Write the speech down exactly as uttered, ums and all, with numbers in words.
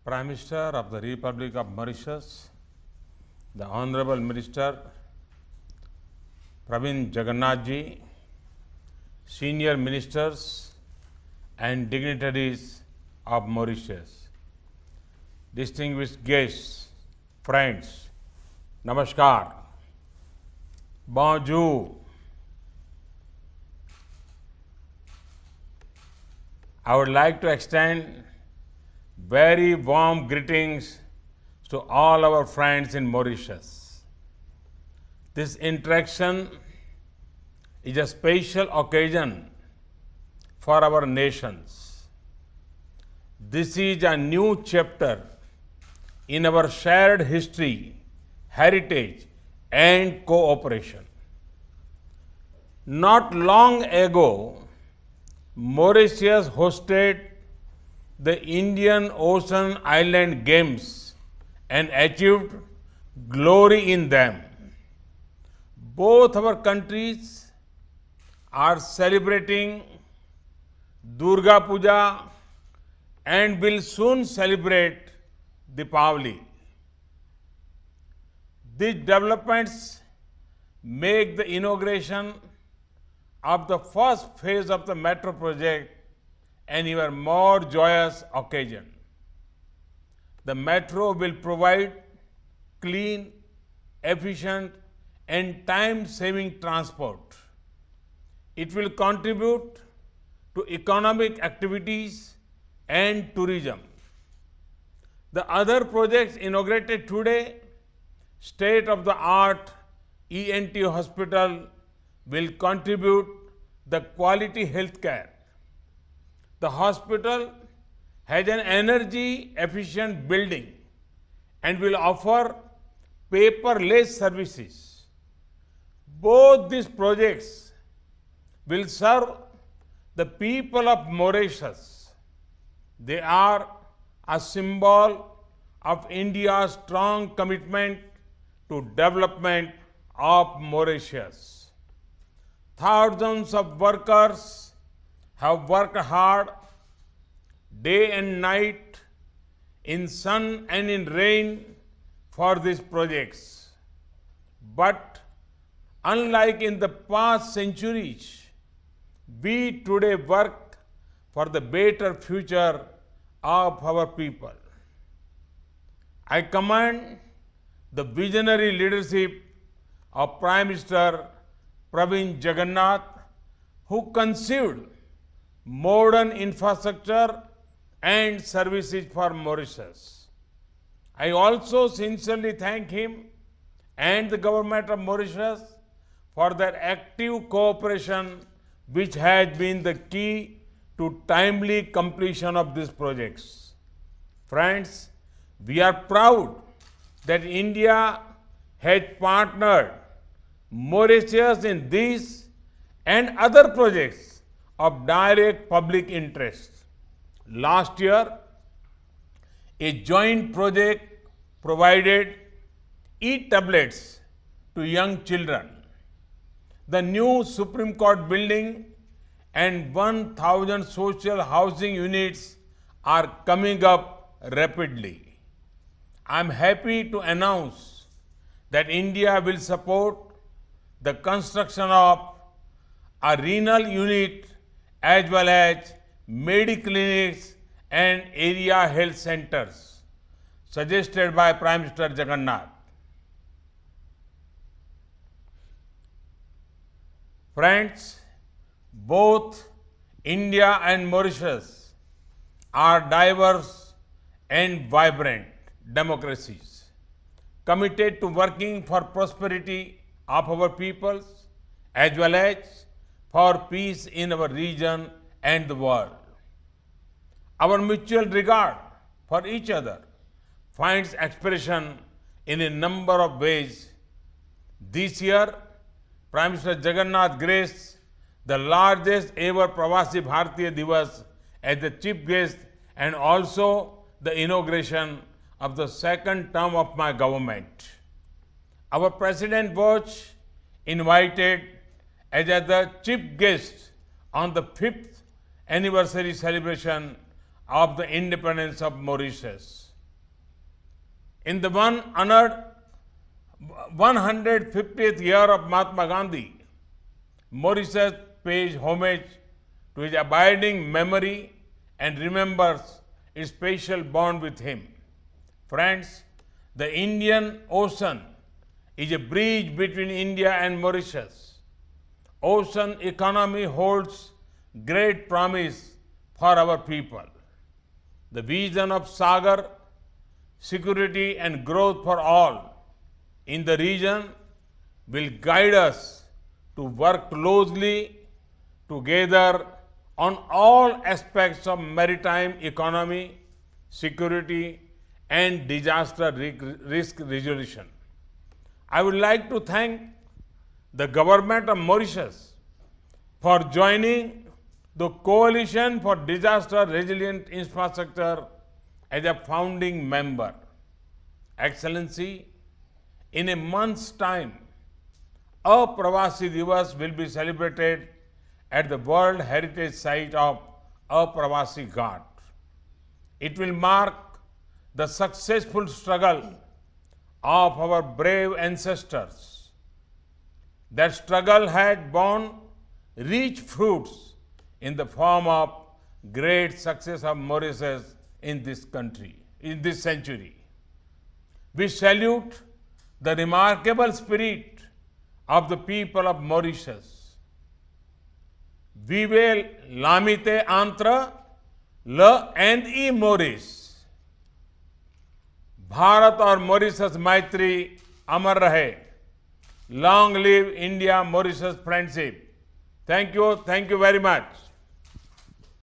Prime Minister of the Republic of Mauritius, the Honorable Minister Pravin Jagannath ji, senior ministers and dignitaries of Mauritius, distinguished guests, friends, Namaskar, Bonjour. I would like to extend very warm greetings to all our friends in Mauritius. This interaction is a special occasion for our nations. This is a new chapter in our shared history, heritage, and cooperation. Not long ago, Mauritius hosted the Indian Ocean Island Games and achieved glory in them. Both our countries are celebrating Durga Puja and will soon celebrate Deepavali. These developments make the inauguration of the first phase of the metro project an even more joyous occasion. The metro will provide clean, efficient, and time-saving transport. It will contribute to economic activities and tourism. The other projects inaugurated today, state-of-the-art E N T hospital, will contribute the quality health care. The hospital has an energy-efficient building and will offer paperless services. Both these projects will serve the people of Mauritius. They are a symbol of India's strong commitment to development of Mauritius. Thousands of workers have worked hard day and night in sun and in rain for these projects. But unlike in the past centuries, we today work for the better future of our people. I commend the visionary leadership of Prime Minister Pravin Jagannath, who conceived modern infrastructure and services for Mauritius. I also sincerely thank him and the government of Mauritius for their active cooperation, which has been the key to timely completion of these projects. Friends, we are proud that India has partnered Mauritius in these and other projects of direct public interest. Last year, a joint project provided e-tablets to young children. The new Supreme Court building and one thousand social housing units are coming up rapidly. I am happy to announce that India will support the construction of a renal unit as well as mediclinics and area health centers suggested by Prime Minister Jagannath. Friends, both India and Mauritius are diverse and vibrant democracies committed to working for prosperity of our peoples as well as for peace in our region and the world. Our mutual regard for each other finds expression in a number of ways. This year, Prime Minister Jagannath graced the largest ever Pravasi Bharatiya Divas as the chief guest and also the inauguration of the second term of my government. Our President was invited as the chief guest on the fifth anniversary celebration of the independence of Mauritius. In the one honored one hundred fiftieth year of Mahatma Gandhi, Mauritius pays homage to his abiding memory and remembers its special bond with him. Friends, the Indian Ocean is a bridge between India and Mauritius. Ocean economy holds great promise for our people. The vision of Sagar, security and growth for all in the region will guide us to work closely together on all aspects of maritime economy, security, and disaster risk resolution. I would like to thank the government of Mauritius for joining the Coalition for Disaster Resilient Infrastructure as a founding member. Excellency, in a month's time, Apravasi Divas will be celebrated at the World Heritage Site of Apravasi Ghat. It will mark the successful struggle of our brave ancestors. That struggle had borne rich fruits in the form of great success of Mauritius in this country, in this century. We salute the remarkable spirit of the people of Mauritius. Vive l'amitié entre le and e Maurice. Bharat और Mauritius मैत्री अमर रहे. Long live India Mauritius friendship. Thank you. Thank you very much.